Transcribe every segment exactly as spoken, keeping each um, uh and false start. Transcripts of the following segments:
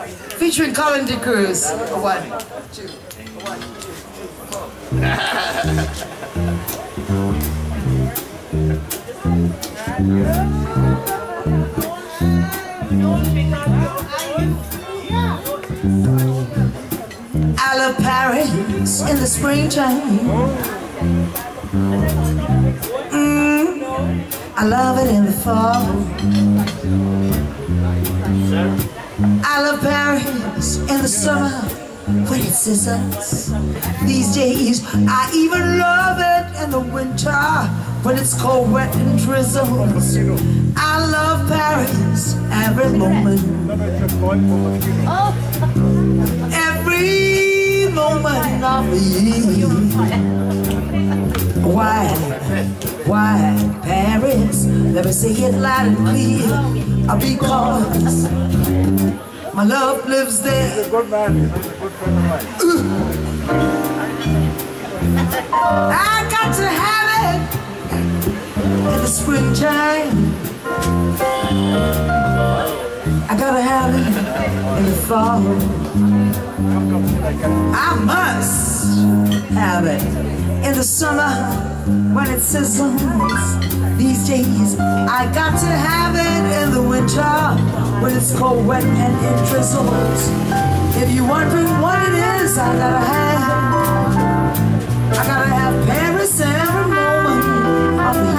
featuring Colin De Cruz. One, two, one, I love Paris in the springtime. Mm, I love it in the fall. I love Paris in the summer when it sizzles. These days I even love it in the winter when it's cold, wet and drizzles. I love Paris every moment, every moment of the year. Why, why Paris? Let me say it loud and clear. Because my love lives there. He's a good man. He's a good friend of mine. I got to have it in the springtime. I gotta have it in the fall. I must have it in the summer when it sizzles. These days I got to have it in the winter when it's cold, wet and it drizzles. If you're wondering what it is, I gotta have, I gotta have Paris every moment of the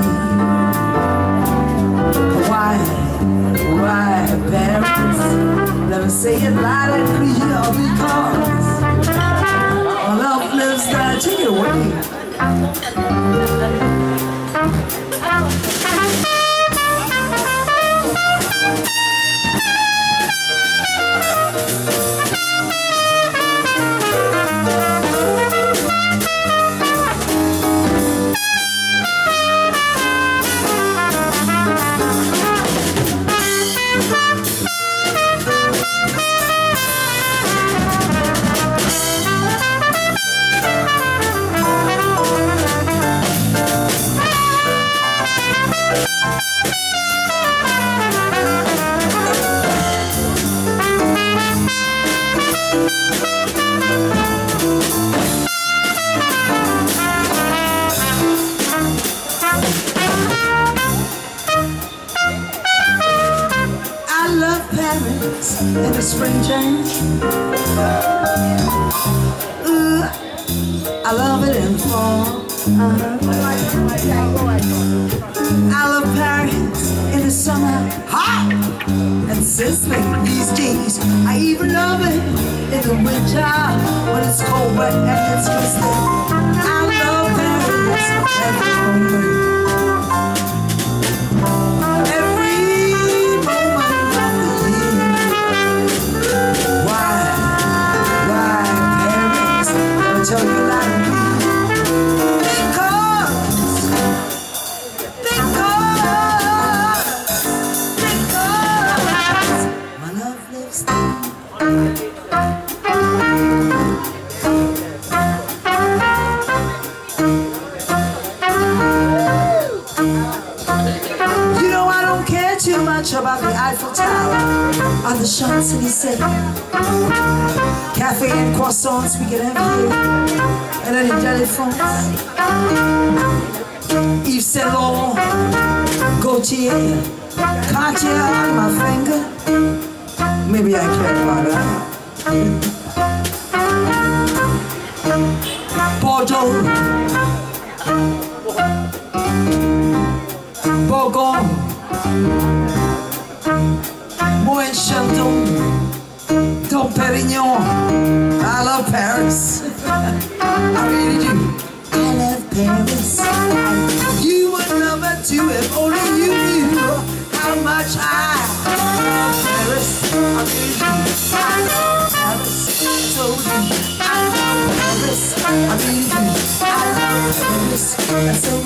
year. Why, why Paris? Let me say it loud and clear. Because my love lives there. Take it away. In the springtime, ooh, I love it in the fall. Uh-huh. I love Paris in the summer, hot and sizzling. These days, I even love it in the winter when it's cold, wet and it's drizzling. I love Paris every moment. Tell you that because, because, because my love lives there. You know I don't care too much about the Eiffel Tower on the Champs-Élysées. Cafe and croissants we can have here, and then in Italy, France. Yves Saint Laurent, Gaultier, Cartier on my finger. Maybe I care about that. Bordeaux, Bourgogne, Moët Chandon, Dom Perignon. I love Paris. I really do. I love Paris. And you would love it too if only you knew how much I love Paris. I really do. I love Paris. So do I love Paris. I really do. I love Paris.